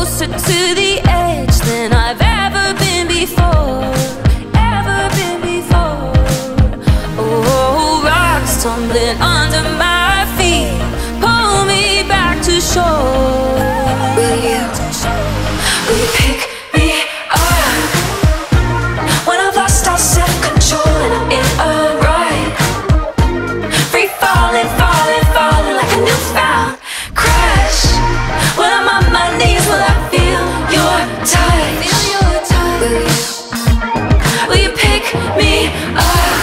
closer to the edge than I've ever been before, ever been before. Oh, rocks tumbling under my feet, pull me back to shore. Will you pick me up when I've lost all self-control and I'm in a ride? Free falling, falling, falling like a newfound crash. When I'm on my knees, will I feel your touch? Will you pick me up?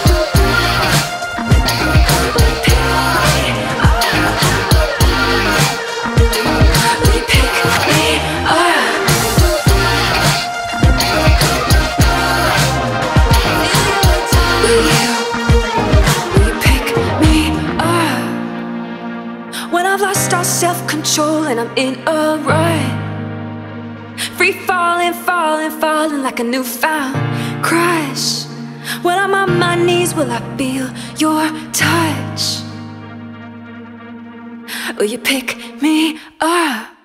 Will you pick me up? Will you pick me up when I've lost all self-control and I'm in a rut? Free falling, falling, falling like a newfound crash. When I'm on my knees, will I feel your touch? Will you pick me up?